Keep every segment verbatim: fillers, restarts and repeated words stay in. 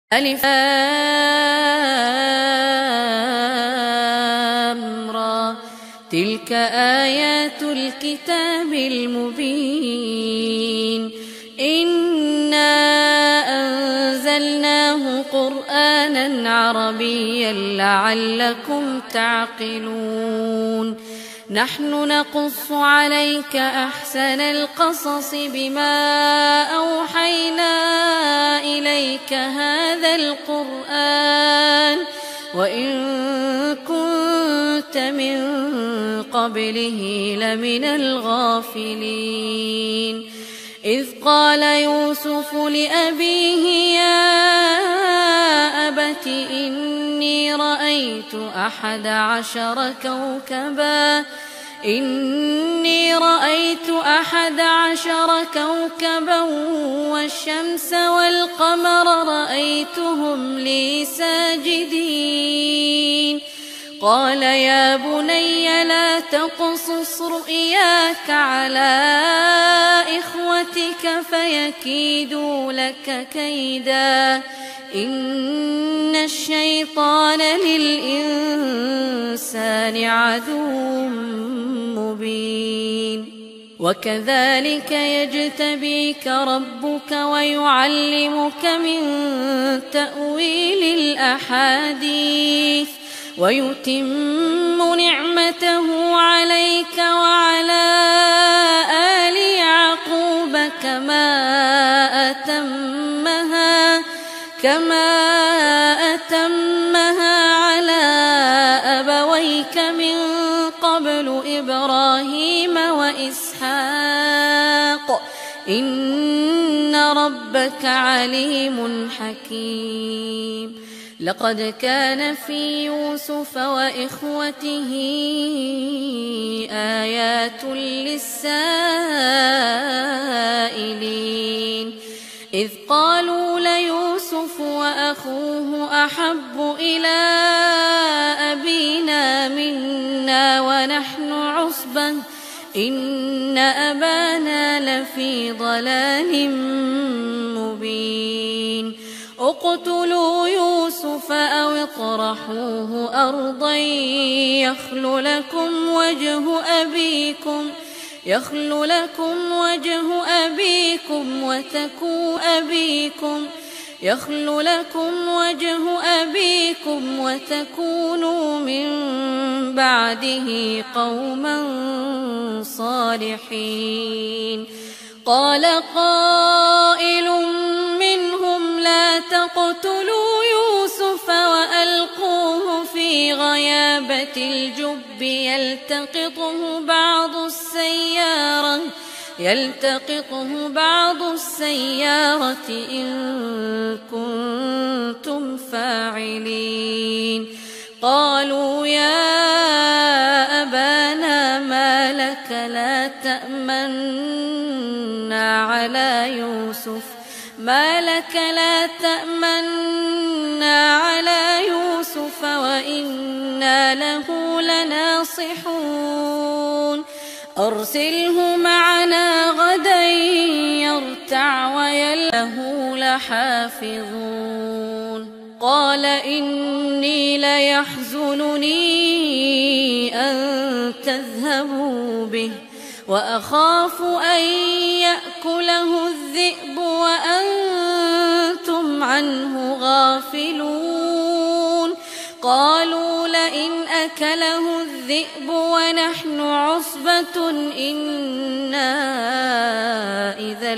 ألف لام را تلك آيات الكتاب المبين إنا أنزلناه قرآنا عربيا لعلكم تعقلون نحن نقص عليك أحسن القصص بما أوحينا إليك هذا القرآن وإن كنت من قبله لمن الغافلين إذ قال يوسف لأبيه يا أبت إني رأيت أحد عشر كوكبا إني رأيت أحد عشر كوكبا والشمس والقمر رأيتهم لي ساجدين قال يا بني لا تقصص رؤياك على إخوتك فيكيدوا لك كيدا إن الشيطان للإنسان عدو مبين وكذلك يجتبيك ربك ويعلمك من تأويل الأحاديث ويتم نعمته عليك وعلى آل يعقوب كما أتمها كما أتمها على أبويك من قبل إبراهيم وإسحاق إن ربك عليم حكيم لقد كان في يوسف وإخوته آيات للسائلين إذ قالوا ليوسف وأخوه أحب إلى أبينا منا ونحن عصبة إن أبانا لفي ضلال مبين اقتلوا يوسف أو اطرحوه أرضا يخل لكم وجه أبيكم يخل لكم وجه أبيكم وتكون أبيكم يخل لكم وجه أبيكم وتكونوا من بعده قوما صالحين قال قائل منهم لا تقتلوا يوسف وألقوه في غيابة الجب يلتقطه بعض السيارة يلتقطه بعض السيارة إن كنتم فاعلين قالوا يا أبانا ما لك لا تأمنا على يوسف ما لك لا تأمنا على يوسف وإنا له لناصحون أرسله معنا غدا يرتع ويله لحافظون قال إني ليحزنني أن تذهبوا به وأخاف أن يأكله الذئب وأنتم عنه غافلون قالوا لئن أكله الذئب ونحن عصبة إنا إذا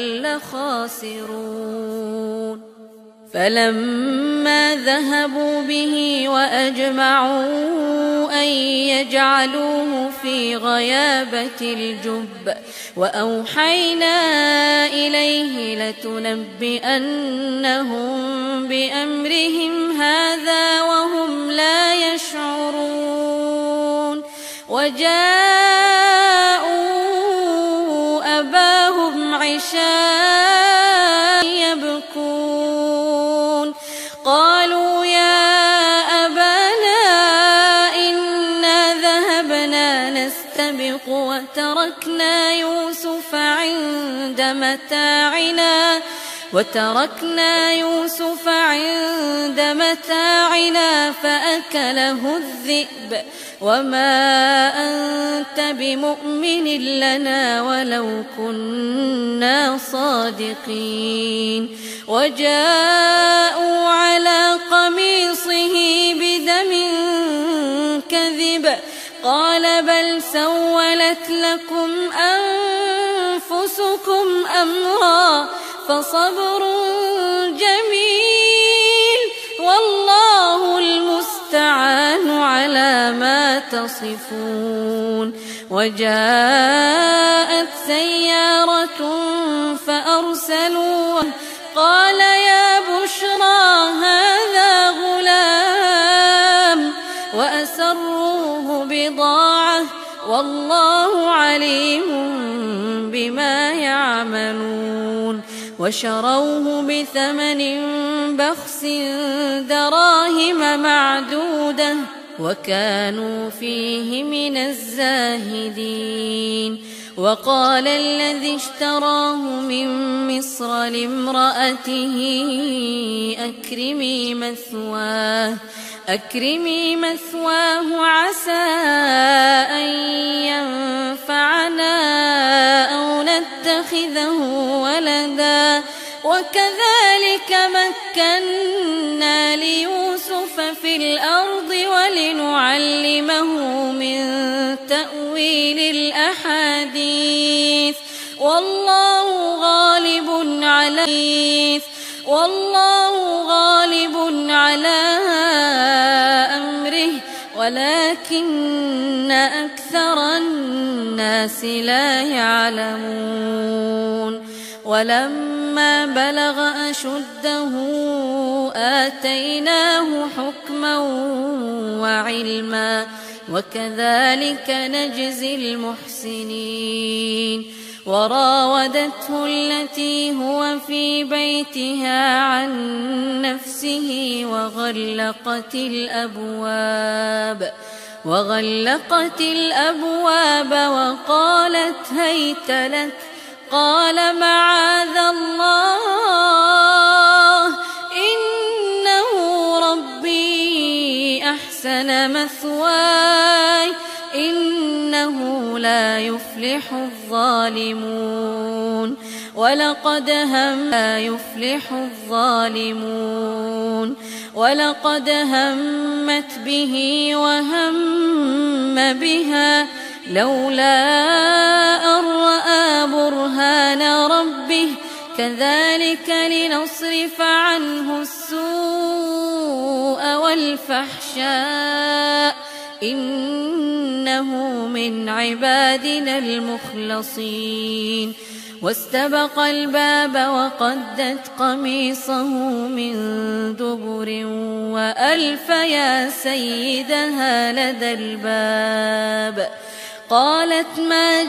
لخاسرون فلما ذهبوا به وأجمعوا أن يجعلوه في غيابة الجب وأوحينا إليه لتنبئنهم بأمرهم هذا وهم لا يشعرون وجاءوا أباهم عشاء يبكون قالوا يا أبانا إنا ذهبنا نستبق وتركنا يوسف عند متاعنا وتركنا يوسف عند متاعنا فأكله الذئب وما أنت بمؤمن لنا ولو كنا صادقين وجاءوا على قميصه بدم كذب قال بل سولت لكم أنفسكم أمرا فصبر جميل والله المستعان على ما تصفون وجاءت سيارة فأرسلوا قال يا بشرى هذا غلام وأسروه بضاعة والله عليم بما يعملون وشروه بثمن بخس دراهم معدودة وكانوا فيه من الزاهدين وقال الذي اشتراه من مصر لامرأته أكرمي مثواه أكرمي مثواه عسى أن ينفعنا أو نتخذه ولدا وكذلك مكنا ليوسف في الأرض ولنعلمه من تأويل الأحاديث والله غالب على والله غالب على أمره ولكن أكثر الناس لا يعلمون ولما بلغ أشده آتيناه حكما وعلما وكذلك نجزي المحسنين وراودته التي هو في بيتها عن نفسه وغلقت الأبواب وغلقت الأبواب وقالت هيت لك قال معاذ الله إنه ربي أحسن مثواي إنه لا يفلح الظالمون ولقد هم لا يفلح الظالمون ولقد همت به وهم بها لولا أن رأى برهان ربه كذلك لنصرف عنه السوء والفحشاء إنه من عبادنا المخلصين واستبق الباب وقدت قميصه من دبر وألف يا سيدها لدى الباب قالت ما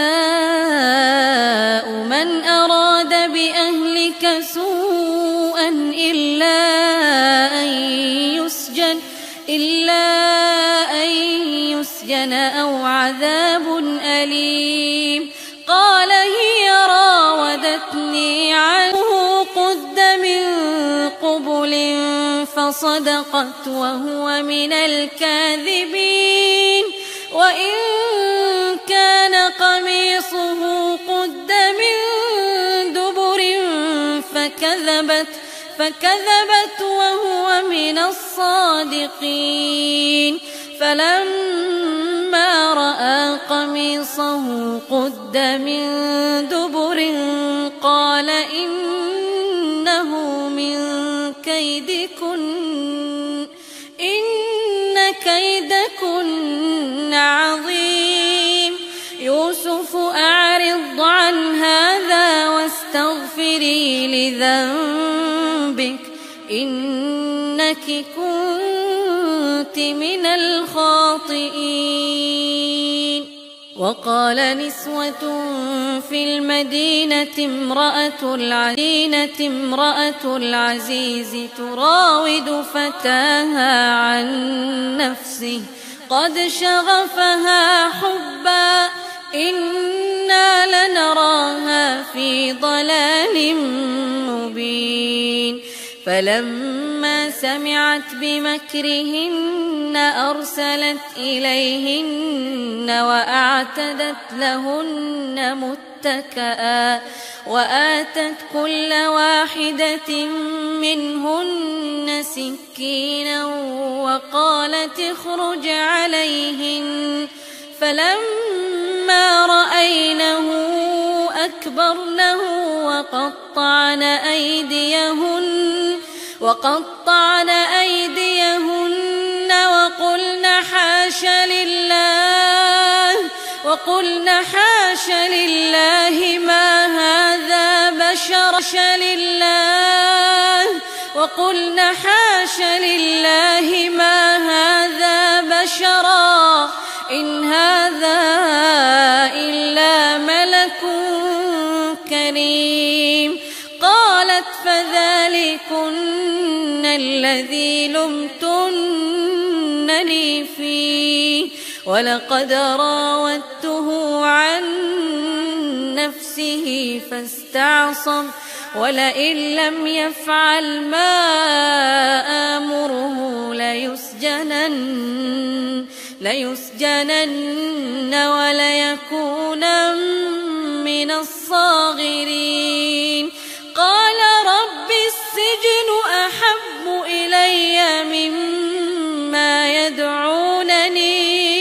جزاء من أراد بأهلك سوءا إلا أن يسجن إلا أن يسجن أو عذاب أليم قال هي راودتني عنه قد من قبل فصدقت وهو من الكاذبين وإن كان قميصه قد من دبر فكذبت فكذبت وهو من الصادقين فلما رأى قميصه قد من دبر قال إنه من كيدكن إن كيدكن عظيم يوسف أعرض عن هذا واستغفري لذنبك إنك كنت من الخاطئين وقال نسوة في المدينة امرأة العزيز, امرأة العزيز تراود فتاها عن نفسه قد شغفها حبا إنا لنراها في ضلال مبين فلما سمعت بمكرهن أرسلت إليهن وأعتدت لهن متكئا وآتت كل واحدة منهن سكينا وقالت اخرج عليهن فلما رأينه أكبرنه وقطعن أيديهن وقطعن أيديهن وقلن حاش لله وقلن حاش لله ما هذا بشر لله وقلن حاش لله ما هذا بشرا إن هذا إلا ملك كريم. قالت فذلكن الذي لمتنني فيه ولقد راودته عن نفسه فاستعصم ولئن لم يفعل ما آمره ليسجنن ليسجنن وليكونن من الصاغرين. قال رب السجن أحب إلي مما يدعونني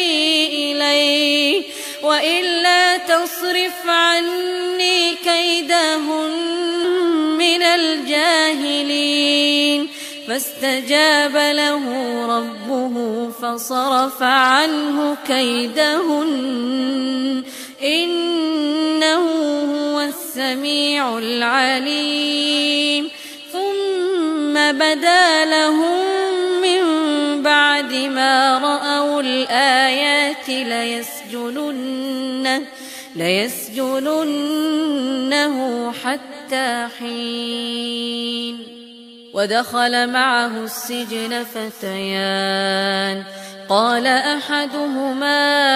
إليه وإلا تصرف عني كيدهن من الجاهلين. فاستجاب له ربه فصرف عنه كيدهن إنه هو السميع العليم. ثم بدا لهم من بعد ما رأوا الآيات ليسجننه ليسجننه حتى حين. ودخل معه السجن فتيان قال أحدهما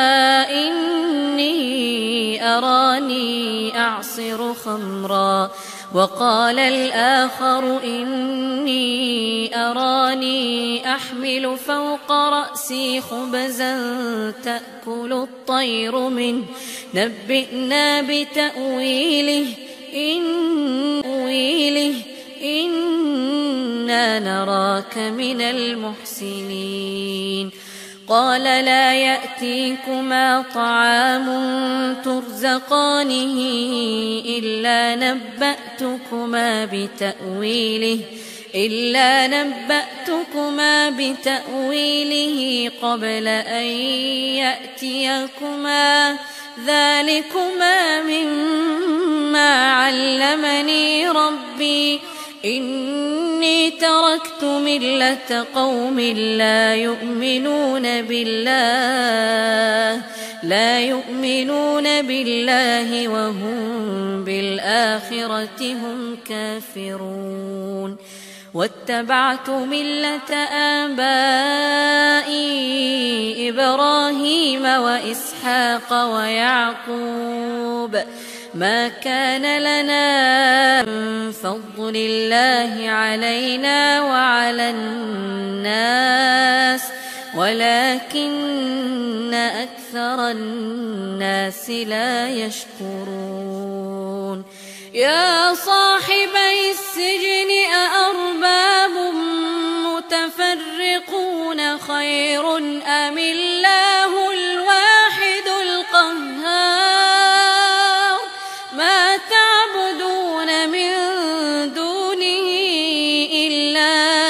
إني أراني أعصر خمرا وقال الآخر إني أراني أحمل فوق رأسي خبزا تأكل الطير منه نبئنا بتأويله إن إنا نراك من المحسنين. قال لا يأتيكما طعام ترزقانه إلا نبأتكما بتأويله إلا نبأتكما بتأويله قبل أن يأتيكما ذلكما مما علمني ربي إني تركت ملة قوم لا يؤمنون بالله لا يؤمنون بالله وهم بالآخرة هم كافرون. واتبعت ملة آبائي إبراهيم وإسحاق ويعقوب ما كان لنا من فضل الله علينا وعلى الناس ولكن أكثر الناس لا يشكرون. يا صاحبي السجن أأرباب متفرقون خير أم الله الواحد القهار ما تعبدون من دونه إلا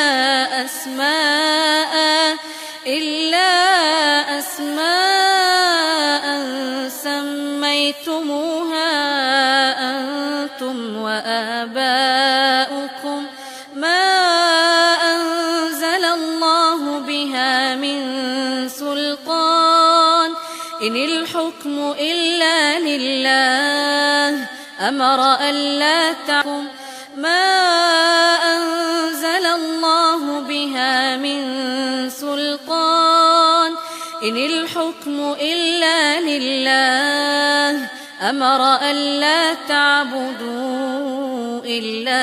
أسماء إلا أسماء سميتموها أنتم وآباؤكم ما أنزل الله بها من سلطان إن الحكم إلا لله أمر ألا تعبدوا ما أنزل الله بها من سلطان إن الحكم إلا لله أمر ألا تعبدوا إلا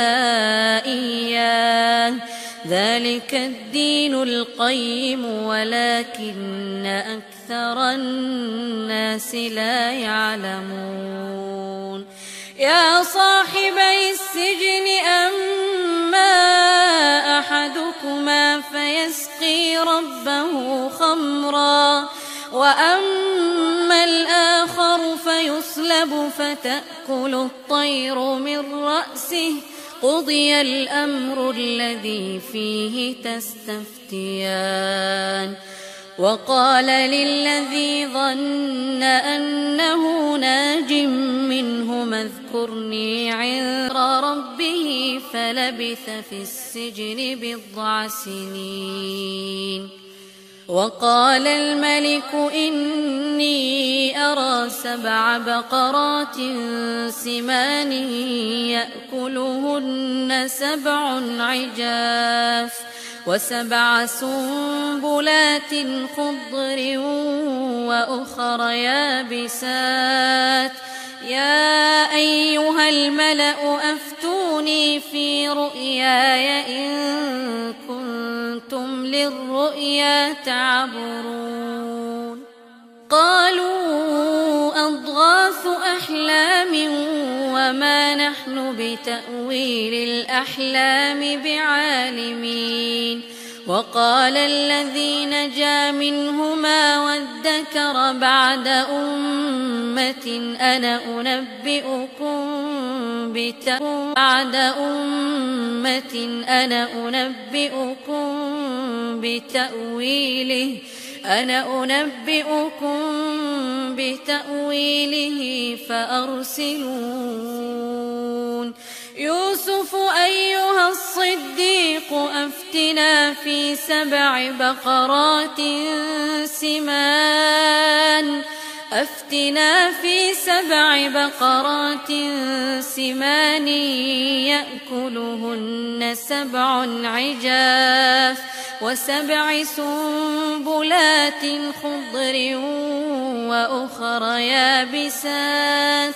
إياه ذلك الدين القيم ولكن أكثر الناس لا يعلمون يا صاحبي السجن أما أحدكما فيسقي ربه خمرا وأما الآخر فيصلب فتأكل الطير من رأسه قضي الأمر الذي فيه تستفتيان وقال للذي ظن أنه ناج منهما اذكرني عند ربه فلبث في السجن بضع سنين وقال الملك إني أرى سبع بقرات سمان يأكلهن سبع عجاف وسبع سنبلات خضر وأخر يابسات يا أيها الملأ أفتوني في رؤياي إن كنتم للرؤيا تعبرون قالوا أضغاث أحلام وما نحن بتأويل الأحلام بعالمين وقال الذي نجا منهما وادكر بعد أمة أنا أنبئكم بتأويله بعد أمة أنا أنبئكم بتأويله أنا أنبئكم بتأويله فأرسلون يوسف أيها الصديق أفتنا في سبع بقرات سمان أفتنا في سبع بقرات سمان يأكلهن سبع عجاف وسبع سنبلات خضر وأخر يابسات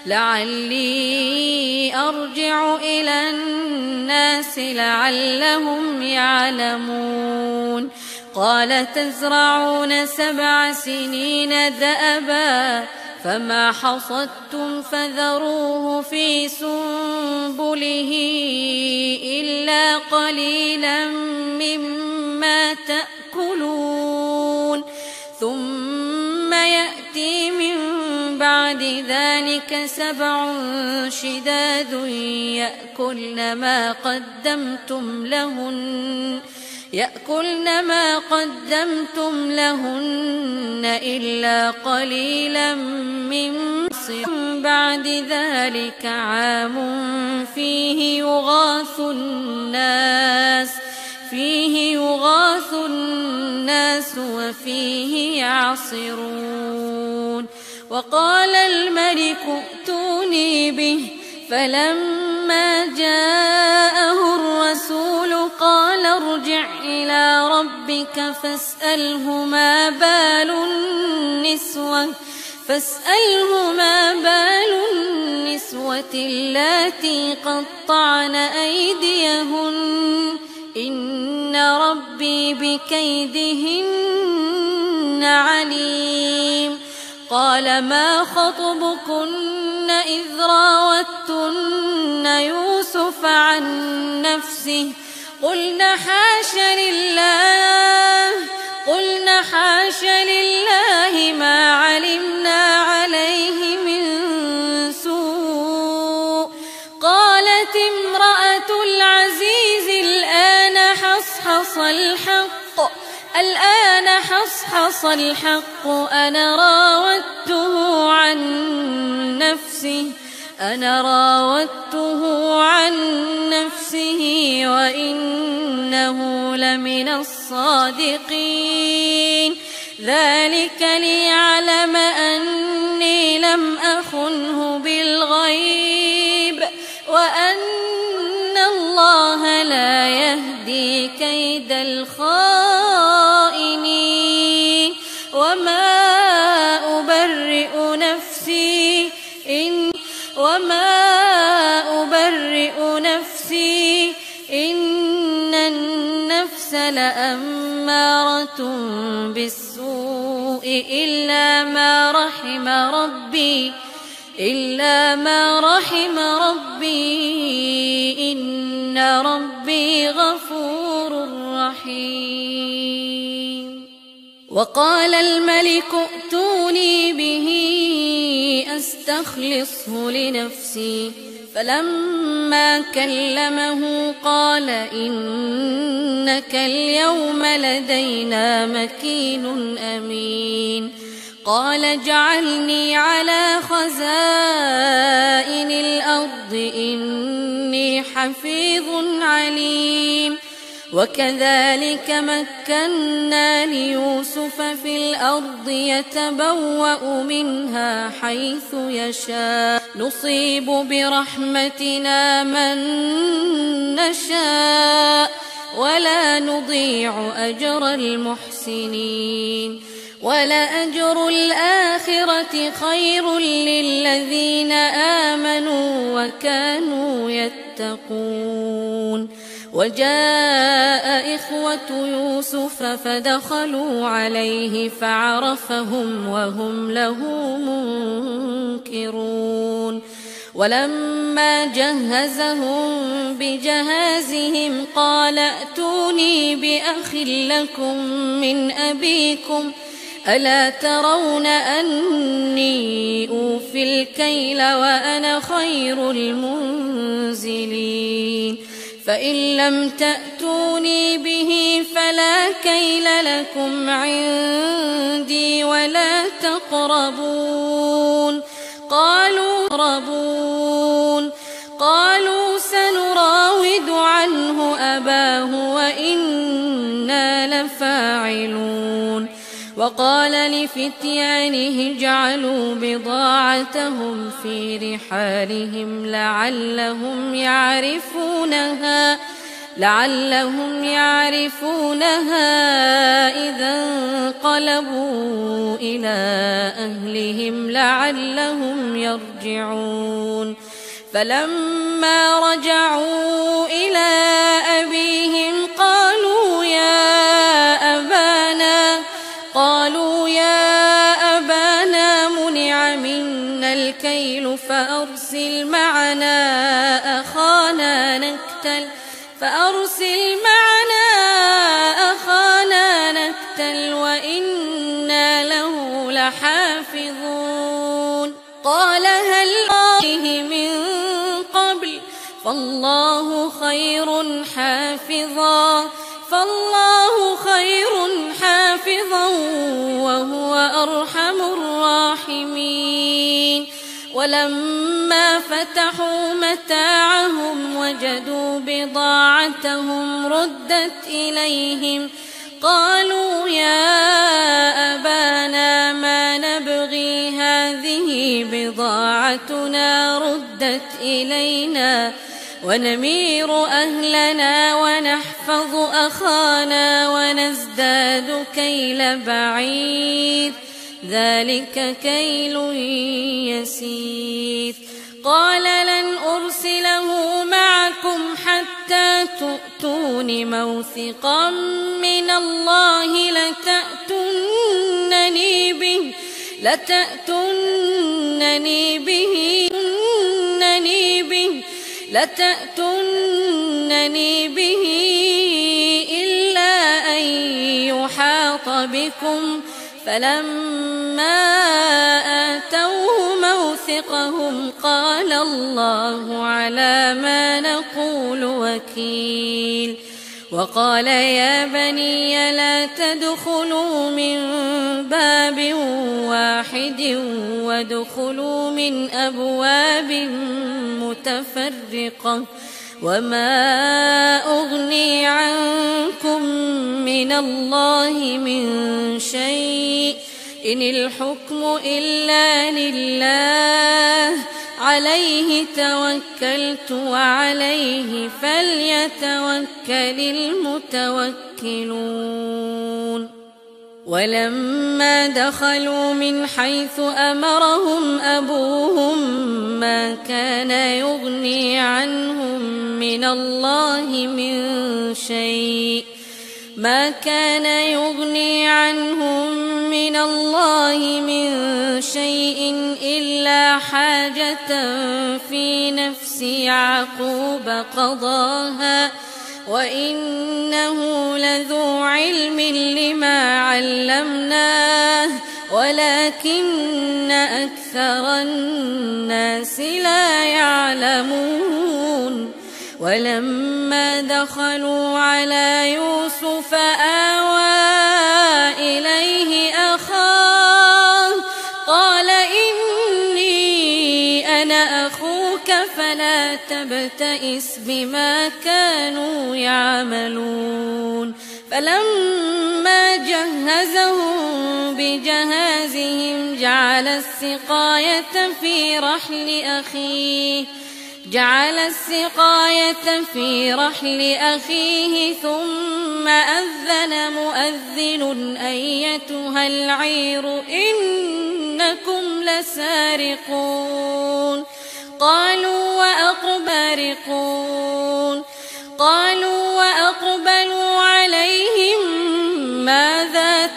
لعلي أرجع إلى الناس لعلهم يعلمون قال تزرعون سبع سنين دأبا فما حصدتم فذروه في سنبله إلا قليلا مما تأكلون ثم يأتي من بعد ذلك سبع شداد يأكلن ما قدمتم لهن يأكلن ما قدمتم لهن إلا قليلا مما بعد ذلك عام فيه يغاث الناس فيه يغاث الناس وفيه يعصرون وقال الملك ائتوني به فلما جاءه الرسول قال ارجع إلى ربك فاسأله ما بال النسوة فاسأله ما بال النسوة اللاتي قطعن أيديهن إن ربي بكيدهن عليم قال ما خطبكن إذ راوتن يوسف عن نفسه قلنا حاش لله قلنا حاش لله ما علمنا عليه من سوء قالت امرأة العزيز الآن حصحص الحق الآن حصحص الحق أنا راودته عن نفسه أنا راودته عن نفسه وإنه لمن الصادقين ذلك ليعلم أني لم أخنه بالغيب وأن الله لا يهدي كيد الخائنين وما أبرئ نفسي إن وما أبرئ لأمارة بالسوء إلا ما رحم ربي إلا ما رحم ربي إن ربي غفور رحيم. وقال الملك ائتوني به أستخلصه لنفسي فلما كلمه قال إنك اليوم لدينا مكين أمين. قال اجعلني على خزائن الأرض إني حفيظ عليم. وكذلك مكنا ليوسف في الأرض يتبوأ منها حيث يشاء نصيب برحمتنا من نشاء ولا نضيع أجر المحسنين. ولأجر الآخرة خير للذين آمنوا وكانوا يتقون. وجاء إخوة يوسف فدخلوا عليه فعرفهم وهم له منكرون. ولما جهزهم بجهازهم قال ائتوني بأخ لكم من أبيكم ألا ترون أني أوفي الكيل وأنا خير المنزلين. فإن لم تأتوني به فلا كيل لكم عندي ولا تقربون. قالوا ربون قالوا سنراود عنه أباه وإنا لفاعلون. وقال لفتيانه اجعلوا بضاعتهم في رحالهم لعلهم يعرفونها لعلهم يعرفونها إذا انقلبوا إلى أهلهم لعلهم يرجعون. فلما رجعوا إلى أبيهم قالوا يا أبانا قالوا يا أبانا منع منا الكيل فأرسل معنا أخانا نكتل فأرسل معنا أخانا نكتل وإنا له لحافظون. قال هل عليه من قبل فالله خير حافظا فالله خير حافظا وهو أرحم الراحمين. ولما فتحوا متاعهم وجدوا بضاعتهم ردت إليهم قالوا يا أبانا ما نبغي هذه بضاعتنا ردت إلينا ونمير أهلنا ونحفظ أخانا ونزداد كيل بعير ذلك كيل يسير. قال لن أرسله معكم حتى تؤتون موثقا من الله لتأتونني به لتأتونني به لتأتونني به إلا أن يحاط بكم. فلما آتوه موثقهم قال الله على ما نقول وكيل. وقال يا بني لا تدخلوا من باب واحد وادخلوا من أبواب متفرقة وما أغني عنكم من الله من شيء إن الحكم إلا لله عليه توكلت وعليه فليتوكل المتوكلون. ولما دخلوا من حيث أمرهم أبوهم ما كان يغني عنهم من الله من شيء ما كان يغني عنهم من الله من شيء إلا حاجة في نفس يعقوب قضاها وإنه لذو علم لما علمناه ولكن أكثر الناس لا يعلمون ولما دخلوا على يوسف آوى إليه أخاه قال إني أنا أخوك فلا تبتئس بما كانوا يعملون فلما جهزهم بجهازهم جعل السقاية في رحل أخيه جعل السقاية في رحل أخيه ثم أذن مؤذن أيتها العير إنكم لسارقون قالوا وأقبلوا قالوا وأقبلوا عليهم ماذا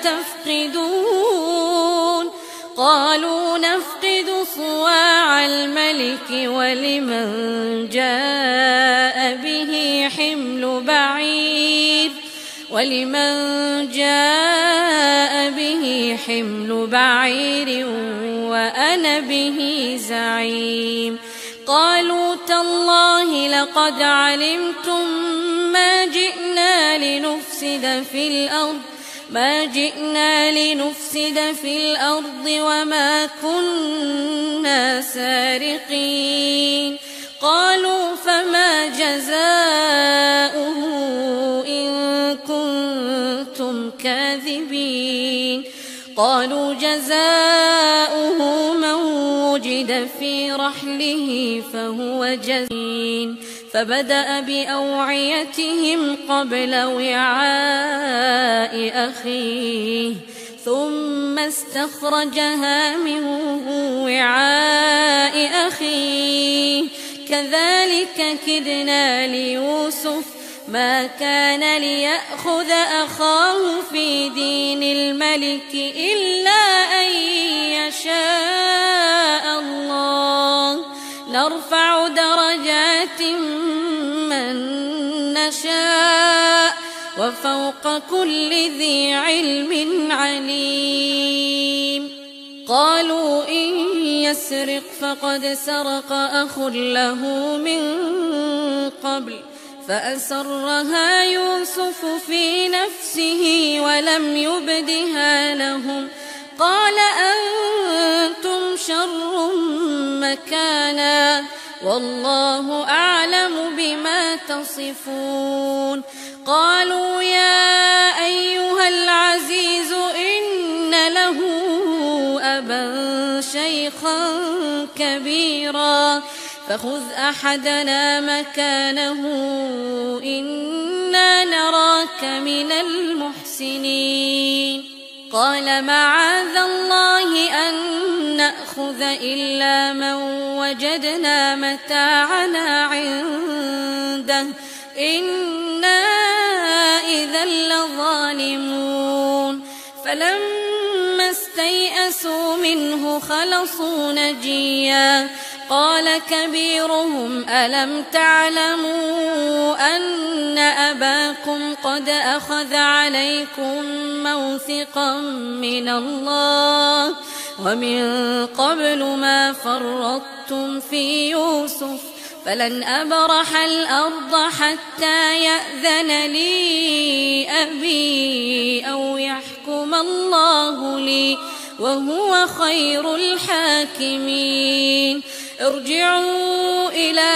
تفقدون قالوا نفقد صواع الملك ولمن جاء به حمل بعير ولمن جاء به حمل بعير وأنا به زعيم قالوا تالله لقد علمتم ما جئنا لنفسد في الأرض ما جئنا لنفسد في الأرض وما كنا سارقين قالوا فما جزاؤه إن كنتم كاذبين قالوا جزاؤه من وجد في رحله فهو جزين فبدأ بأوعيتهم قبل وعاء أخيه ثم استخرجها من وعاء أخيه كذلك كدنا ليوسف ما كان ليأخذ أخاه في دين الملك إلا أن يشاء الله نرفع درجات من نشاء وفوق كل ذي علم عليم قالوا إن يسرق فقد سرق أخ له من قبل فأسرها يوسف في نفسه ولم يبدها لهم قال أنتم شر مكانا والله أعلم بما تصفون قالوا يا أيها العزيز إن له أبا شيخا كبيرا فخذ أحدنا مكانه إنا نراك من المحسنين قال معاذ الله أن نأخذ إلا من وجدنا متاعنا عنده إنا إذا لظالمون فلما استيئسوا منه خلصوا نجيا قال كبيرهم ألم تعلموا أن أباكم قد أخذ عليكم موثقا من الله ومن قبل ما فرطتم في يوسف فلن أبرح الأرض حتى يأذن لي أبي أو يحكم الله لي وهو خير الحاكمين ارجعوا إلى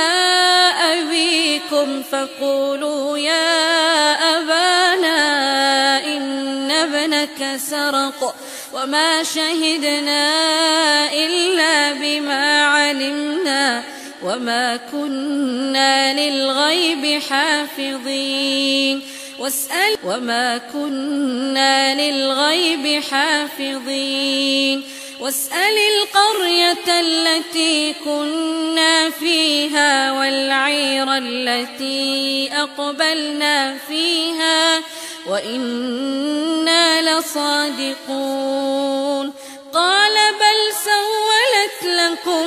أبيكم فقولوا يا أبانا إن ابنك سرق وما شهدنا إلا بما علمنا وما كنا للغيب حافظين واسأل وما كنا للغيب حافظين واسأل القرية التي كنا فيها والعير التي أقبلنا فيها وإنا لصادقون قال بل سولت لكم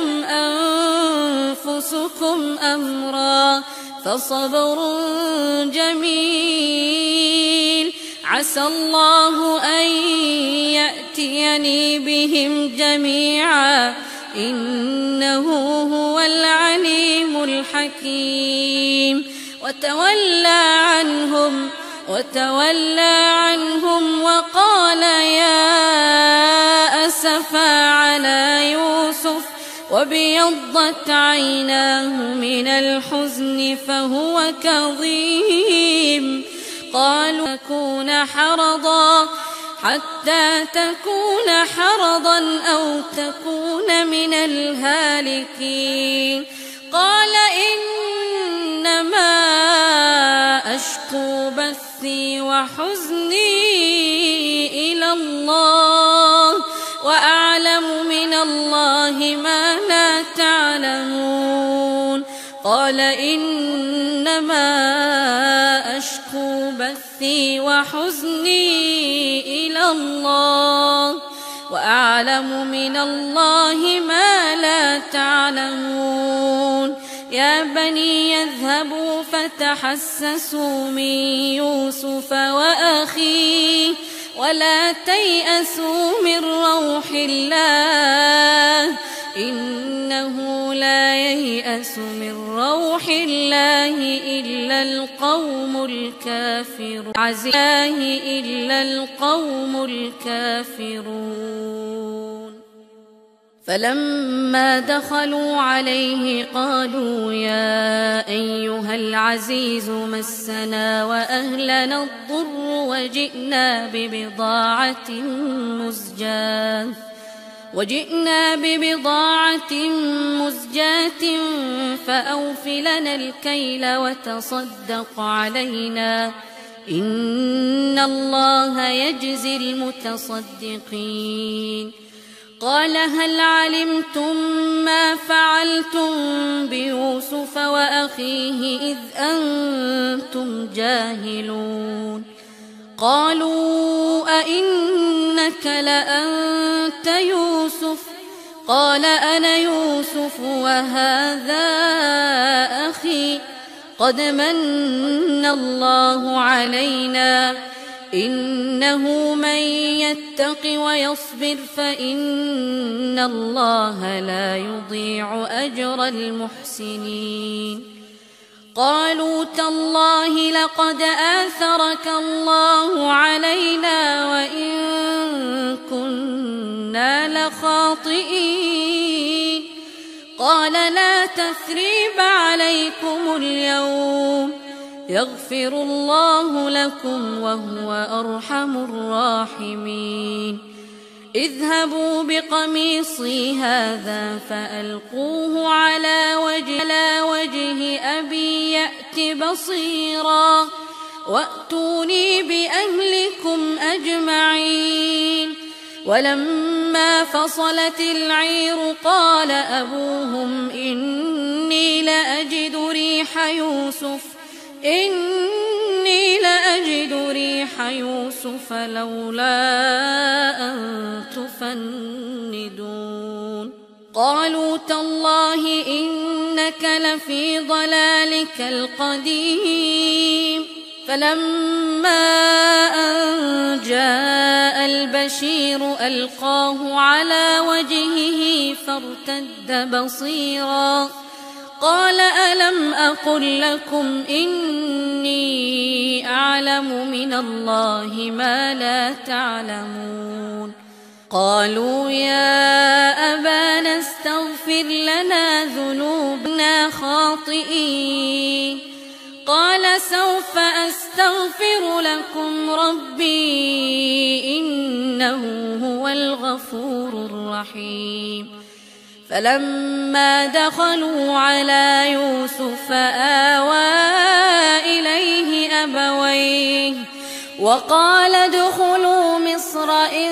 أنفسكم أمرا فصبر جميل عسى الله أن يأتيني بهم جميعا إنه هو العليم الحكيم وتولى عنهم وتولى عنهم وقال يا أسفا على يوسف وابيضت عيناه من الحزن فهو كظيم قالوا تكون حرضا حتى تكون حرضا أو تكون من الهالكين قال إنما أشكو بثي وحزني إلى الله وأعلم من الله ما لا تعلمون قال إنما أشكو بثي وحزني إلى الله وأعلم من الله ما لا تعلمون يا بني يذهبوا فتحسسوا من يوسف وأخيه ولا تيأسوا من روح الله إنه لا ييأس من روح الله إلا القوم الكافرون عزاه إلا القوم الكافرون فلما دخلوا عليه قالوا يا أيها العزيز مسنا وأهلنا الضر وجئنا ببضاعة مزجاة وجئنا ببضاعة مزجاة فأوف لنا الكيل وتصدق علينا إن الله يجزي المتصدقين قال هل علمتم ما فعلتم بيوسف وأخيه إذ أنتم جاهلون قالوا أئنك لأنت يوسف قال أنا يوسف وهذا أخي قد من الله علينا إنه من يتق ويصبر فإن الله لا يضيع أجر المحسنين قالوا تالله لقد آثرك الله علينا وإن كنا لخاطئين قال لا تثريب عليكم اليوم يغفر الله لكم وهو أرحم الراحمين اذهبوا بقميصي هذا فألقوه على وجه, على وجه أبي يأت بصيرا وأتوني بأهلكم أجمعين ولما فصلت العير قال أبوهم إني لأجد ريح يوسف إني لأجد ريح يوسف لولا أن تفندون قالوا تالله إنك لفي ضلالك القديم فلما أن جاء البشير ألقاه على وجهه فارتد بصيرا قال ألم أقل لكم إني أعلم من الله ما لا تعلمون قالوا يا أبانا استغفر لنا ذنوبنا خاطئين قال سوف أستغفر لكم ربي إنه هو الغفور الرحيم فلما دخلوا على يوسف آوى إليه أبويه وقال ادخلوا مصر إن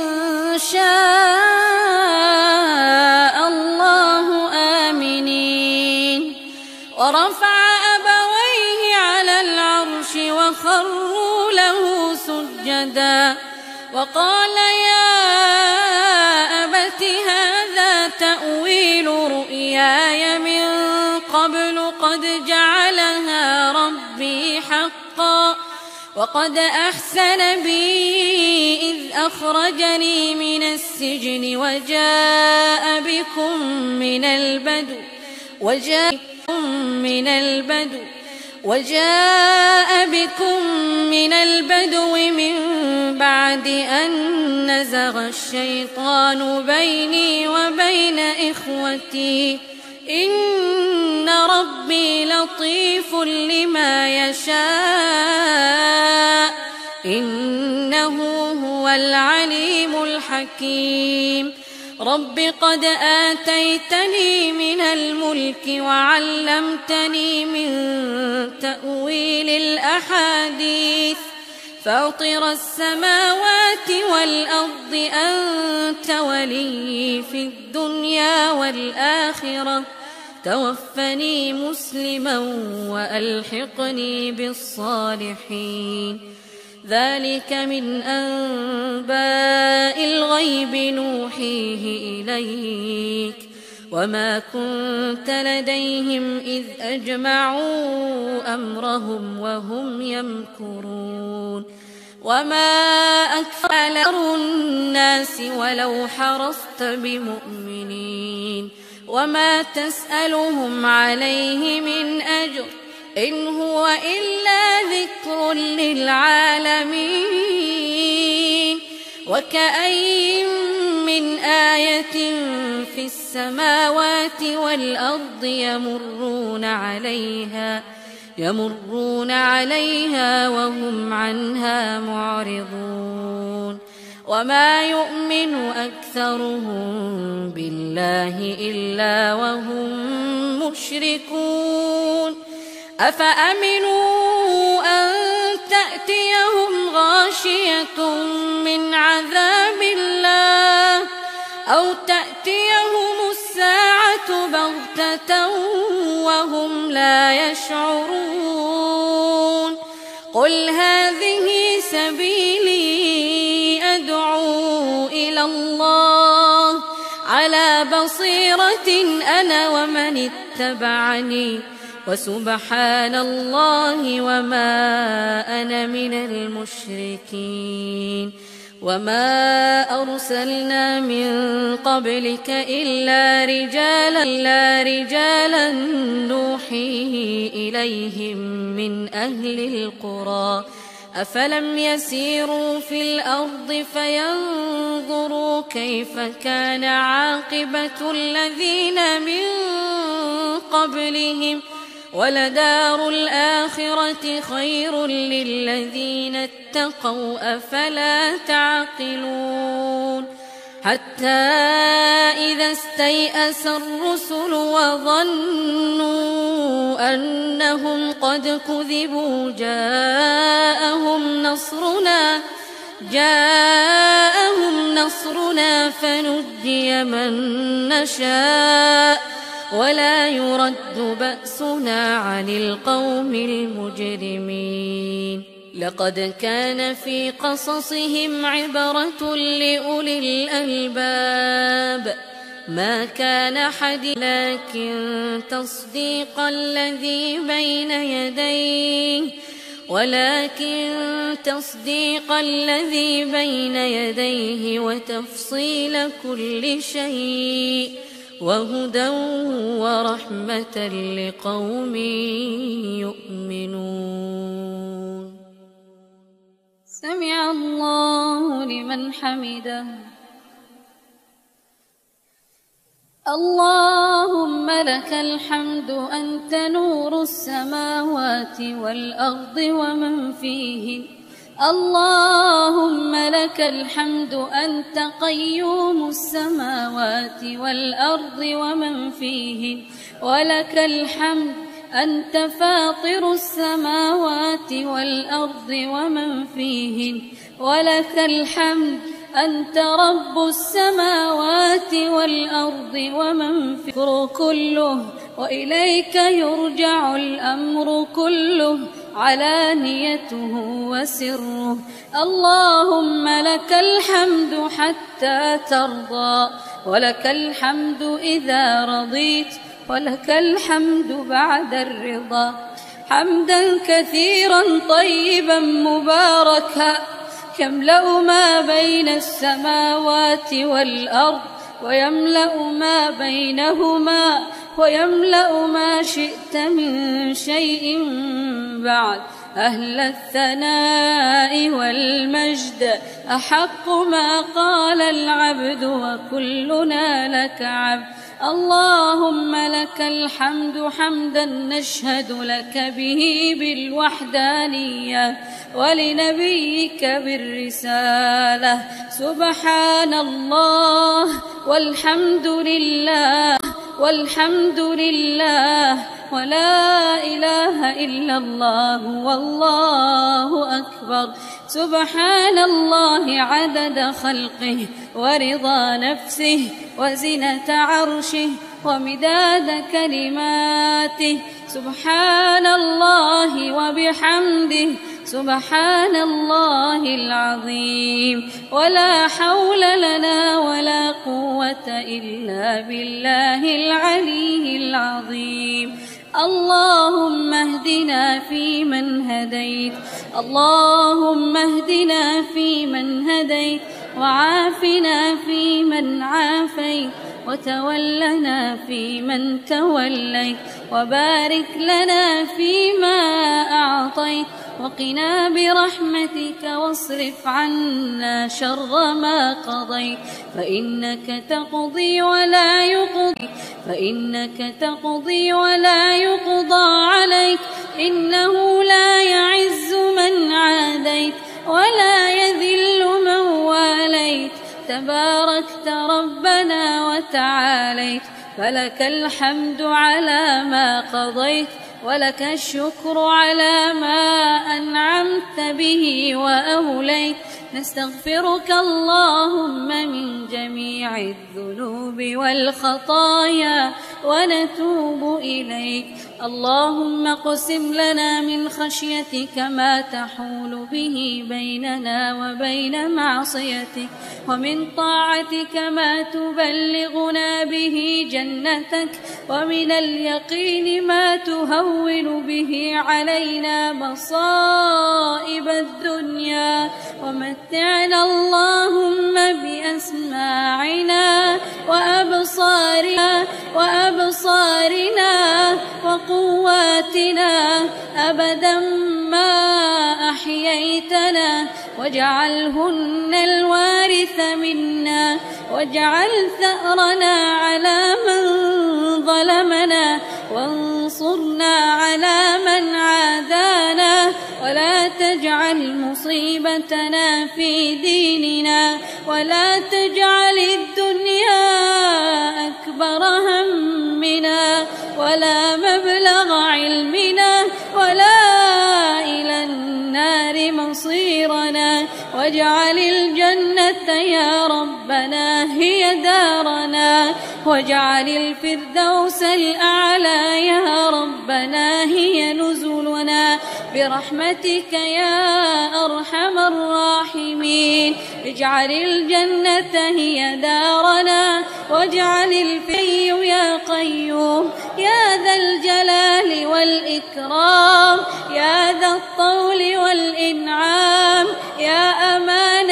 شاء الله آمنين ورفع أبويه على العرش وخروا له سجدا سجدا وقال يا أبت هذا تأويل رؤياي من قبل قد جعلها ربي حقا وقد أحسن بي إذ أخرجني من السجن وجاء بكم من البدو وجاء من البدو وجاء بكم من البدو من بعد أن نزغ الشيطان بيني وبين إخوتي إن ربي لطيف لما يشاء إنه هو العليم الحكيم رب قد آتيتني من الملك وعلمتني من تأويل الأحاديث فاطر السماوات والأرض أنت ولي في الدنيا والآخرة توفني مسلما وألحقني بالصالحين ذلك من أنباء الغيب نوحيه إليك وما كنت لديهم إذ أجمعوا أمرهم وهم يمكرون وما أكثر الناس ولو حرصت بمؤمنين وما تسألهم عليه من أجر إن هو إلا ذكر للعالمين وكأين من آية في السماوات والأرض يمرون عليها يمرون عليها وهم عنها معرضون وما يؤمن أكثرهم بالله إلا وهم مشركون أفأمنوا أن تأتيهم غاشية من عذاب الله أو تأتيهم الساعة بغتة وهم لا يشعرون قل هذه سبيلي أدعو إلى الله على بصيرة أنا ومن اتبعني وسبحان الله وما أنا من المشركين وما أرسلنا من قبلك إلا رجالا إلا رجالا نوحي إليهم من أهل القرى أفلم يسيروا في الأرض فينظروا كيف كان عاقبة الذين من قبلهم ولدار الآخرة خير للذين اتقوا أفلا تعقلون حتى إذا استيأس الرسل وظنوا أنهم قد كذبوا جاءهم نصرنا جاءهم نصرنا فنجي من نشاء ولا يرد بأسنا عن القوم المجرمين لقد كان في قصصهم عبرة لأولي الألباب ما كان حديثا لكن تصديق الذي بين يديه ولكن تصديق الذي بين يديه وتفصيل كل شيء وهدى ورحمة لقوم يؤمنون سمع الله لمن حمده اللهم لك الحمد أنت نور السماوات والأرض ومن فيهن اللهم لك الحمد أنت قيوم السماوات والأرض ومن فيهن ولك الحمد أنت فاطر السماوات والأرض ومن فيهن ولك الحمد أنت رب السماوات والأرض ومن فيه كله وإليك يرجع الأمر كله علانيته وسره. اللهم لك الحمد حتى ترضى، ولك الحمد إذا رضيت، ولك الحمد بعد الرضا. حمدا كثيرا طيبا مباركا يملأ ما بين السماوات والأرض، ويملأ ما بينهما، ويملأ ما شئت من شيء بعد. أهل الثناء والمجد أحق ما قال العبد، وكلنا لك عبد. اللهم لك الحمد حمدا نشهد لك به بالوحدانية، ولنبيك بالرسالة. سبحان الله والحمد لله، والحمد لله، ولا إله إلا الله، والله أكبر. سبحان الله عدد خلقه، ورضا نفسه، وزنة عرشه، ومداد كلماته. سبحان الله وبحمده، سبحان الله العظيم. ولا حول لنا ولا قوة إلا بالله العلي العظيم. اللهم اهدنا فيمن هديت، اللهم اهدنا فيمن هديت، وعافنا فيمن عافيت، وتولنا فيمن توليت، وبارك لنا فيما أعطيت، وقنا برحمتك واصرف عنا شر ما قضيت. فإنك تقضي ولا يقضي فإنك تقضي ولا يقضى عليك، إنه لا يعز من عاديت ولا يذل من واليت. تباركت ربنا وتعاليت، فلك الحمد على ما قضيت، ولك الشكر على ما أنعمت به وأوليت. نستغفرك اللهم من جميع الذنوب والخطايا ونتوب إليك. اللهم اقسم لنا من خشيتك ما تحول به بيننا وبين معصيتك، ومن طاعتك ما تبلغنا به جنتك، ومن اليقين ما تهون به علينا مصائب الدنيا. ومتعنا اللهم بأسماعنا وأبصارنا وأبصارنا وقواتنا أبدا ما أحييتنا، واجعلهن الوارث منا، واجعل ثأرنا على من ظلمنا، وانصرنا على من عادانا، ولا تجعل مصيبتنا في ديننا، ولا تجعل الدنيا أكبر همنا، ولا مبلغ علمنا، ولا إلى النار مصيرنا. واجعل الجنة يا ربنا هي دارنا، واجعل الفردوس الأعلى يا ربنا هي نزلنا، برحمتك يا أرحم الراحمين. اجعل الجنة هي دارنا، واجعل الفي يا قيوم يا ذا الجلال والإكرام، يا ذا الطول والإنعام، يا أمان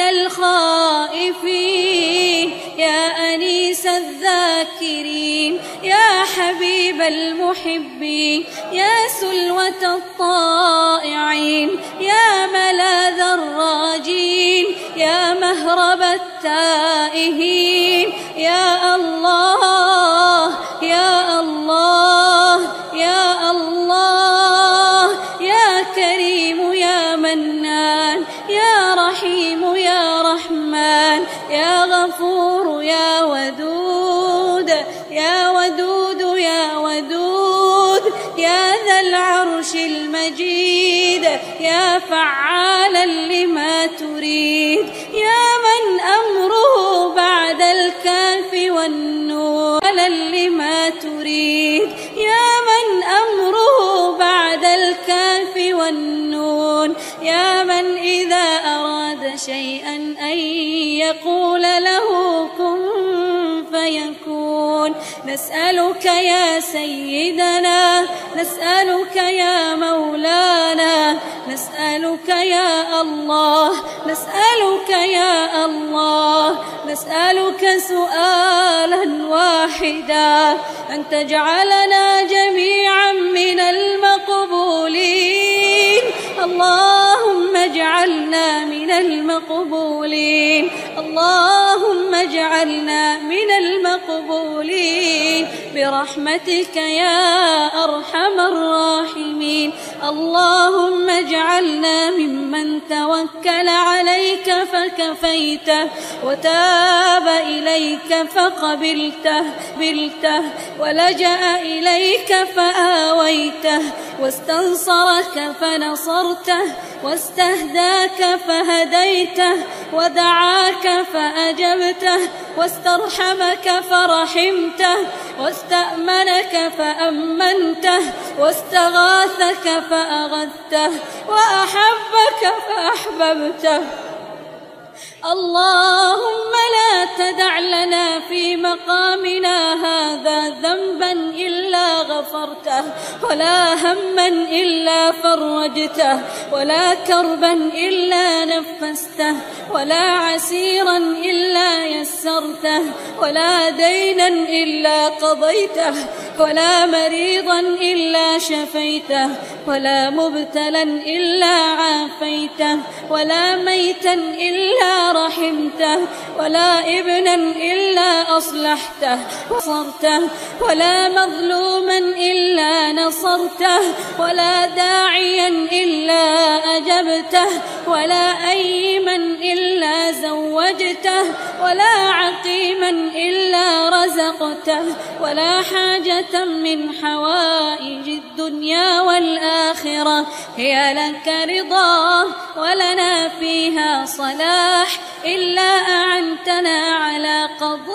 الخائفين، يا أنيس الذاكرين، يا حبيب المحبين، يا سلوة الطائعين، يا ملاذ الراجين، يا مهرب التائهين. يا الله يا الله يا الله، يا كريم يا منان، يا رحيم يا رحمن، يا غفور يا ودود، يا ودود يا ودود، يا ذا العرش المجيد، يا فعالا لما تريد، يا من أمره بعد الكاف والنون لما تريد، يا من أمره بعد الكاف والنون شيئا أن يقول له كن فيكون. نسألك يا سيدنا، نسألك يا مولانا، نسألك يا الله، نسألك يا الله، نسألك سؤالا واحدا، أن تجعلنا جميعا من المقبولين. اللهم اجعلنا من المقبولين، اللهم اجعلنا من المقبولين برحمتك يا أرحم الراحمين. اللهم اجعلنا ممن توكل عليك فكفيته، وتاب إليك فقبلته بلته، ولجأ إليك فآويته، واستنصرك فنصرته، واستهداك فهديته، ودعاك فأجبته، واسترحمك فرحمته، واستأمنك فأمنته، واستغاثك فأغثته، وأحبك فأحببته. اللهم لا تدع لنا في مقامنا هذا ذنبا إلا غفرته، ولا هما إلا فرجته، ولا كربا إلا نفسته، ولا عسيرا إلا يسرته، ولا دينا إلا قضيته، ولا مريضا إلا شفيته، ولا مبتلا إلا عافيته، ولا ميتا إلا رحمته، ولا ابنا إلا أصلحته وصرته، ولا مظلوما إلا نصرته، ولا داعيا إلا أجبته، ولا أيما إلا زوجته، ولا عقيما إلا رزقته، ولا حاجة من حوائج الدنيا والآخرة هي لك رضاه ولنا فيها صلاح إلا أعنتنا على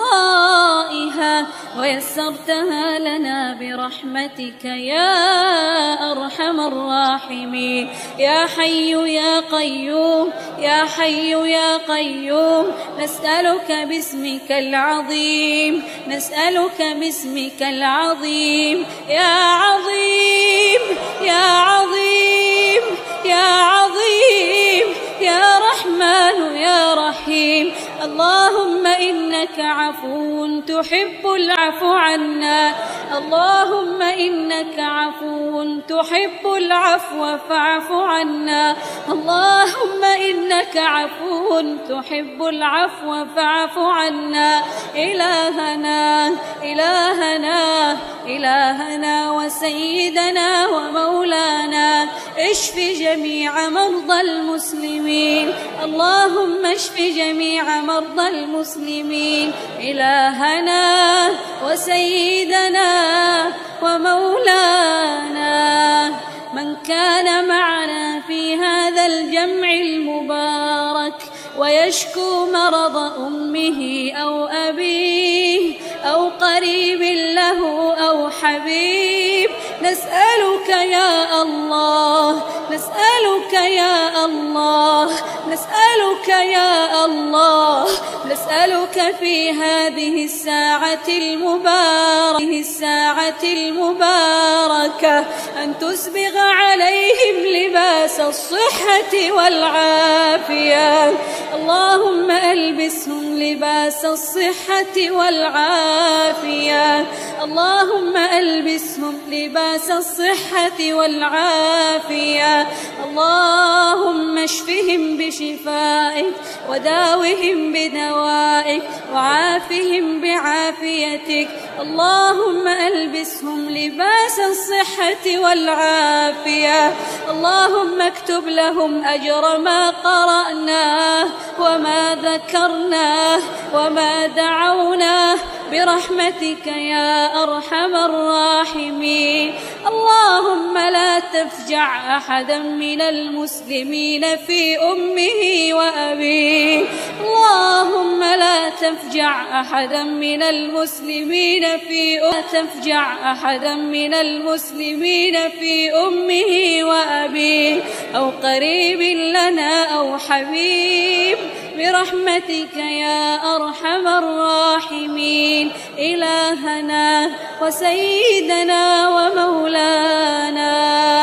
قضائها ويسرتها لنا برحمتك يا أرحم الراحمين. يا حي يا قيوم، يا حي يا قيوم، نسألك باسمك العظيم، نسألك باسمك العظيم، يا عظيم يا عظيم يا عظيم يا رحمن يا رحيم. اللهم إنك عفو تحب العفو عنا، اللهم إنك عفو تحب العفو فاعف عنا، اللهم إنك عفو تحب العفو فاعف عنا. إلهنا إلهنا إلهنا وسيدنا ومولانا، اشف جميع مرضى المسلمين، اللهم اشف جميع مرضى المسلمين. إلهنا وسيدنا ومولانا، من كان معنا في هذا الجمع المبارك ويشكو مرض أمه أو أبيه أو قريب له أو حبيب، نسألك يا الله، نسألك يا الله، نسألك يا الله، نسألك في هذه الساعة المباركة الساعة المباركة أن تسبغ عليهم لباس الصحة والعافية. اللهم ألبسهم لباس الصحة والعافية، اللهم ألبسهم لباس الصحة والعافية. اللهم اشفهم بشفائك، وداوهم بدوائك، وعافهم بعافيتك. اللهم ألبسهم لباس الصحة والعافية. اللهم اكتب لهم أجر ما قرأناه وما ذكرناه وما دعوناه برحمتك يا أرحم الراحمين. اللهم لا تفجع أحدا من المسلمين في أمه وأبيه، اللهم لا تفجع أحدا من المسلمين في لا تفجع أحدا من المسلمين في أمه وأبيه أو قريب لنا أو حبيب برحمتك يا أرحم الراحمين. إلهنا وسيدنا ومولانا،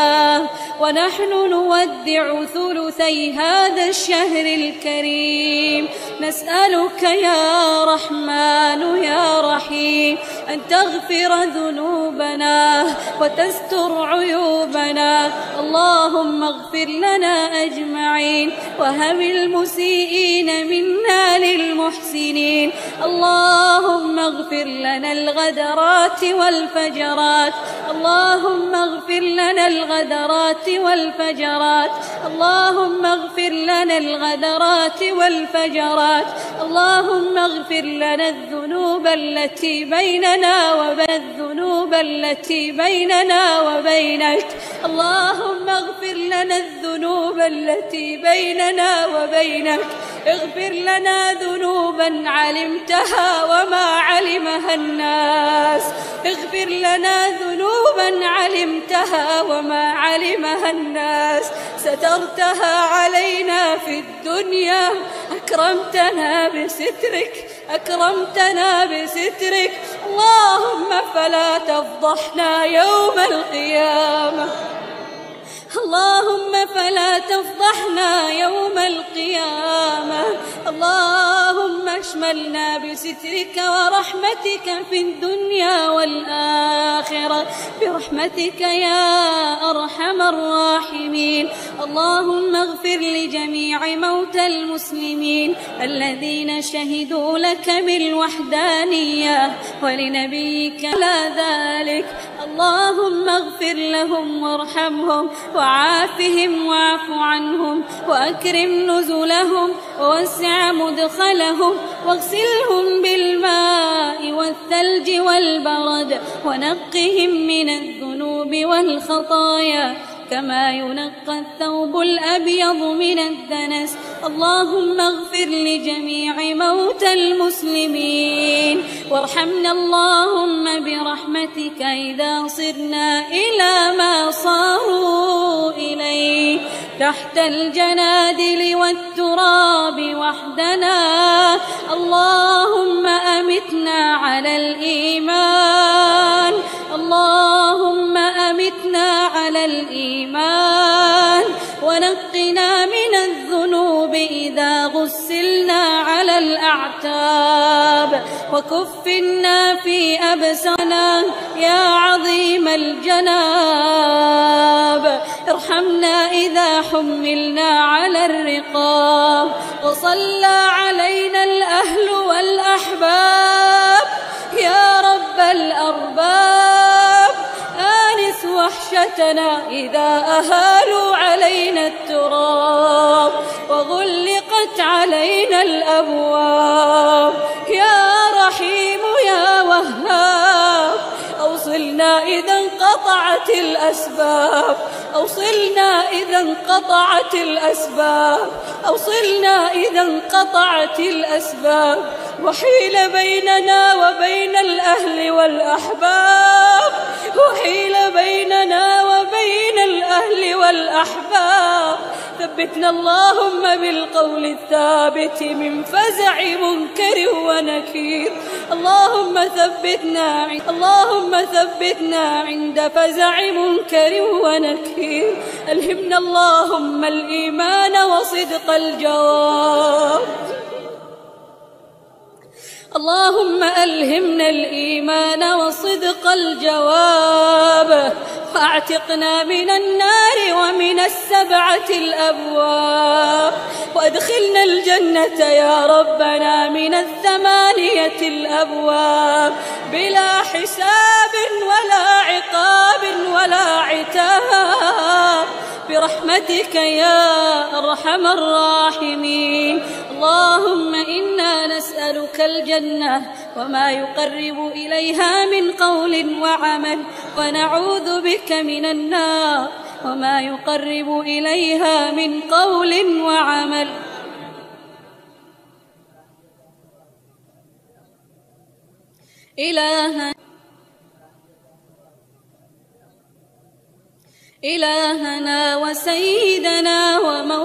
ونحن نودع ثلثي هذا الشهر الكريم نسألك يا رحمن يا رحيم أن تغفر ذنوبنا وتستر عيوبنا. اللهم اغفر لنا أجمعين وهب المسيئين منا للمحسنين. اللهم اغفر لنا الغدرات والفجرات، اللهم اغفر لنا الغدرات والفجرات، اللهم اغفر لنا الغدرات والفجرات. اللهم اغفر لنا الذنوب التي بيننا وبين الذنوب التي بيننا وبينك. اللهم اغفر لنا الذنوب التي بيننا وبينك. اغفر لنا ذنوبا علمتها وما علمها الناس، اغفر لنا ذنوبا علمتها وما علمها الناس، سترتها علينا في الدنيا، أكرمتنا بسترك، أكرمتنا بسترك. اللهم فلا تفضحنا يوم القيامة، اللهم فلا تفضحنا يوم القيامة. اللهم اشملنا بسترك ورحمتك في الدنيا والآخرة برحمتك يا أرحم الراحمين. اللهم اغفر لجميع موتى المسلمين الذين شهدوا لك بالوحدانية ولنبيك على ذلك. اللهم اغفر لهم وارحمهم وعافهم واعف عنهم وأكرم نزلهم ووسع مدخلهم واغسلهم بالماء والثلج والبرد ونقهم من الذنوب والخطايا كما ينقى الثوب الأبيض من الدنس. اللهم اغفر لجميع موتى المسلمين وارحمنا اللهم برحمتك إذا صرنا إلى ما صاروا إليه تحت الجنادل والتراب وحدنا. اللهم أمتنا على الإيمان، اللهم أمتنا على الإيمان ونقنا من الذنوب إذا غسلنا على الأعتاب وكفنا في أبسنا يا عظيم الجناب. ارحمنا إذا حملنا على الرقاب وصلى علينا الأهل والأحباب يا رب الأرباب. آنس وحشتنا إذا أهالوا علينا التراب وغلقت علينا الأبواب يا رحيم يا وهاب. أوصلنا إذا انقطعت الأسباب، أوصلنا إذا انقطعت الأسباب، أوصلنا إذا انقطعت الأسباب وحيل بيننا وبين الأهل والأحباب، وحيل بيننا وبين الأهل والأحباب. ثبتنا اللهم بالقول الثابت من فزع منكر ونكير. اللهم ثبتنا اللهم ثبتنا عند فزع منكر ونكير. ألهمنا اللهم الإيمان وصدق الجواب. اللهم ألهمنا الإيمان وصدق الجواب واعتقنا من النار ومن السبعة الأبواب وادخلنا الجنة يا ربنا من الثمانية الأبواب بلا حساب ولا عقاب ولا عتاب برحمتك يا أرحم الراحمين. اللهم إنا نسألك الجنة وما يقرب إليها من قول وعمل، ونعوذ بك من النار وما يقرب إليها من قول وعمل. إلهنا إلهنا وسيدنا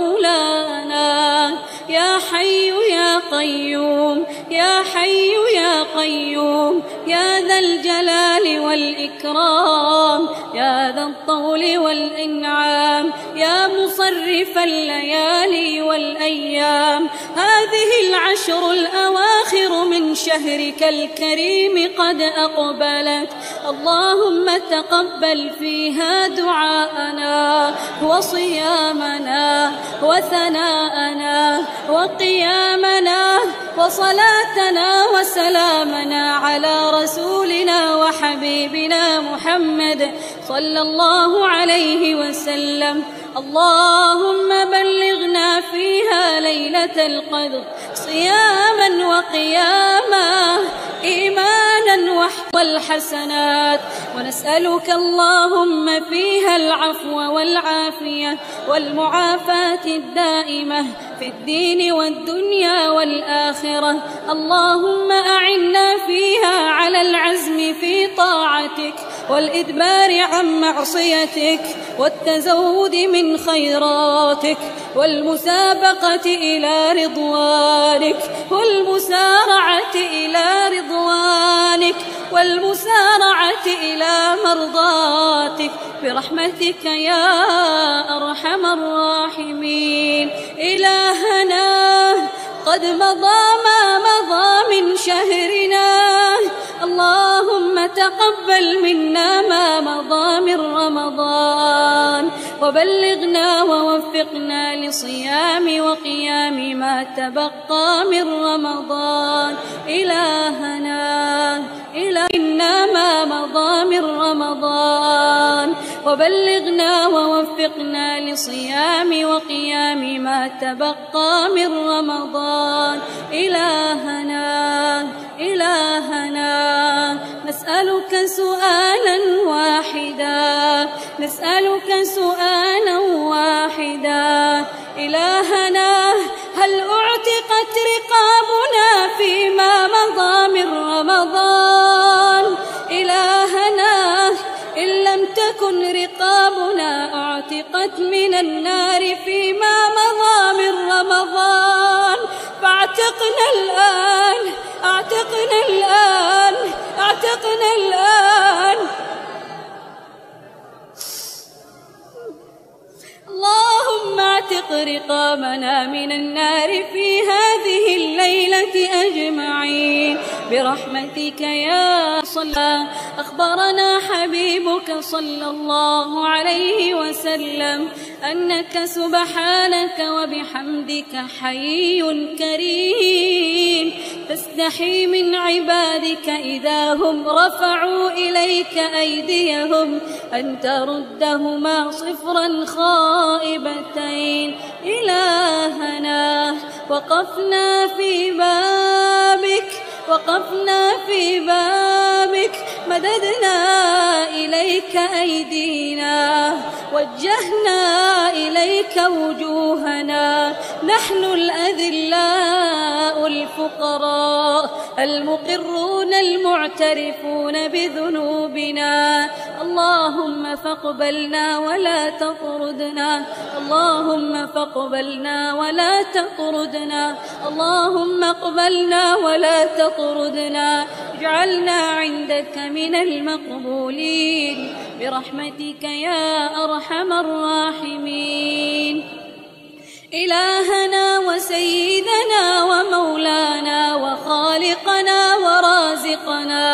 ومولانا يا حي يا قيوم يا حي يا قيوم يا ذا الجلال والإكرام يا ذا الطول والإنعام يا مصرف الليالي والأيام. هذه العشر الأواخر من شهرك الكريم قد أقبلت، اللهم تقبل فيها دعاءنا وصيامنا وثناءنا وقيامنا وصلاتنا وسلامنا على رسولنا وحبيبنا محمد صلى الله عليه وسلم. اللهم بلغنا فيها ليلة القدر صياما وقياما إيمانا وحفظ الحسنات، ونسألك اللهم فيها العفو والعافية والمعافاة الدائمة في الدين والدنيا والآخرة. اللهم أعنا فيها على العزم في طاعتك والإدبار عن معصيتك والتزود من خيراتك والمسابقة إلى رضوانك والمسارعة إلى رضوانك والمسارعة إلى مرضاتك برحمتك يا أرحم الراحمين. إلهنا قد مضى ما مضى من شهرنا، اللهم تقبل منا ما مضى من رمضان وبلغنا ووفقنا لصيام وقيام ما تبقى من رمضان. إلهنا إلهنا ما مضى من رمضان وبلغنا ووفقنا لصيام وقيام ما تبقى من رمضان. إلهنا إلهنا نسألك سؤالا واحدا نسألك سؤالا واحدا إلهنا هل أعتقت رقابنا فيما مضى من رمضان؟ إلهنا إن لم تكن رقابنا أعتقت من النار فيما مضى من رمضان فاعتقنا الآن اعتقنا الآن اعتقنا الآن. اللهم اعتق رقابنا من النار في هذه الليلة أجمعين برحمتك يا صلى. أخبرنا حبيبك صلى الله عليه وسلم أنك سبحانك وبحمدك حي كريم تستحي من عبادك إذا هم رفعوا إليك أيديهم أن تردهما صفرا خائبتين. إلهنا وقفنا في بابك وقفنا في بابك مددنا إليك أيدينا وجهنا إليك وجوهنا نحن الأذلاء الفقراء المقرون المعترفون بذنوبنا. اللهم فاقبلنا ولا تطردنا اللهم فاقبلنا ولا تطردنا اللهم اقبلنا ولا تطردنا اجعلنا عندك من المقبولين برحمتك يا أرحم الراحمين. إلهنا وسيدنا ومولانا وخالقنا ورازقنا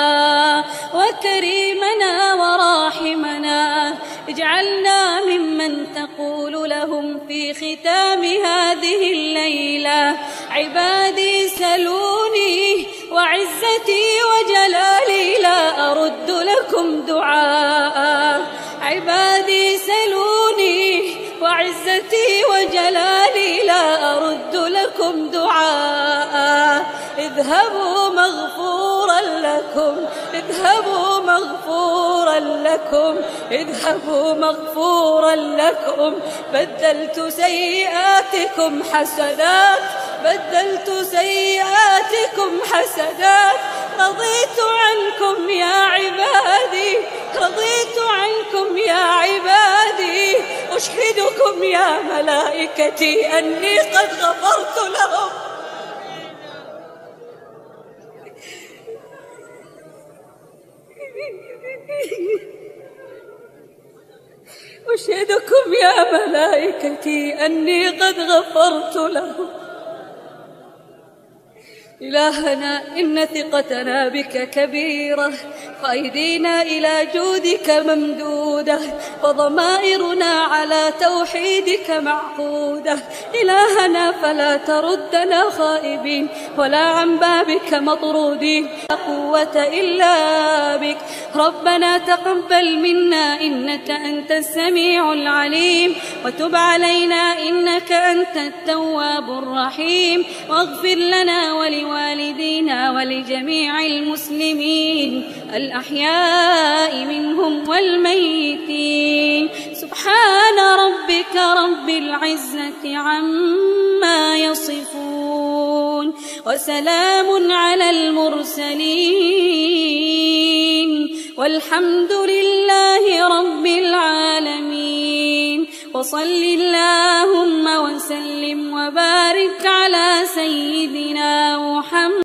وكريمنا وراحمنا اجعلنا ممن تقول لهم في ختام هذه الليلة عبادي سلوني وعزتي وجلالي لا أرد لكم دعاء. عبادي سلوني وعزتي وجلالي لا أرد لكم دعاء. اذهبوا مغفورا لكم اذهبوا مغفورا لكم اذهبوا مغفورا لكم. بدلت سيئاتكم حسنات بدلت سيئاتكم حسنات رضيت عنكم يا عبادي، رضيت عنكم يا عبادي، أشهدكم يا ملائكتي أني قد غفرت لهم. أشهدكم يا ملائكتي أني قد غفرت لهم. إلهنا إن ثقتنا بك كبيرة، وأيدينا إلى جودك ممدودة، وضمائرنا على توحيدك معقودة. إلهنا فلا تردنا خائبين ولا عن بابك مطرودين، لا قوة إلا بك. ربنا تقبل منا إنك أنت السميع العليم، وتب علينا إنك أنت التواب الرحيم، واغفر لنا ولوالدينا ولجميع المسلمين الأحياء منهم والميتين. سبحان ربك رب العزة عما يصفون، وسلام على المرسلين، والحمد لله رب العالمين. وصل اللهم وسلم وبارك على سيدنا محمد.